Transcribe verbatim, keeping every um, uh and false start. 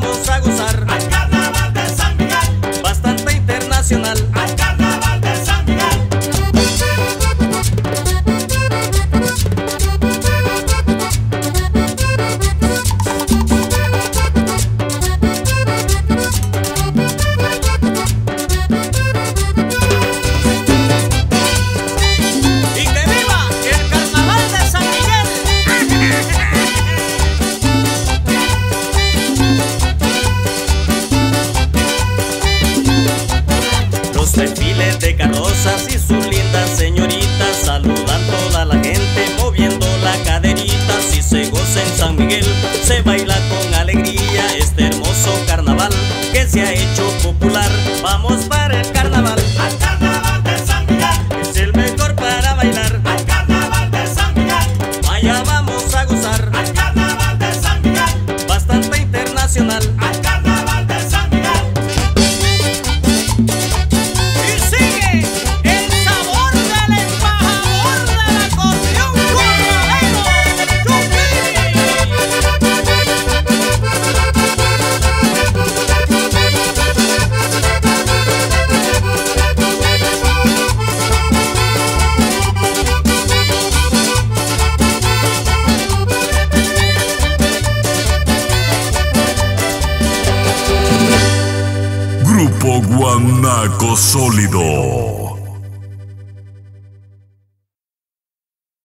vamos a gozar al carnaval de San Miguel, bastante internacional. al carnaval de San Miguel. ¡Y que viva el carnaval de San Miguel! Los desfiles de carrozas y sus lindas señoritas saludan toda la gente moviendo la caderita. Si se goza en San Miguel, se baila con alegría este hermoso carnaval que se ha hecho popular. Vamos para el carnaval, Al carnaval de San Miguel, es el mejor para bailar. al carnaval de San Miguel, Allá vamos a gozar al carnaval de San Miguel, bastante internacional. al carnaval de San Miguel. Y sigue el sabor del embajador del acordeón corralero, Chupi. Grupo Guanaco Sólido.